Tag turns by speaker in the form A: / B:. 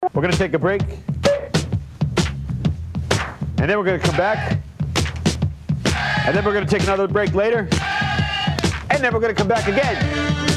A: We're going to take a break. And then we're going to come back. And then we're going to take another break later. And then we're going to come back again.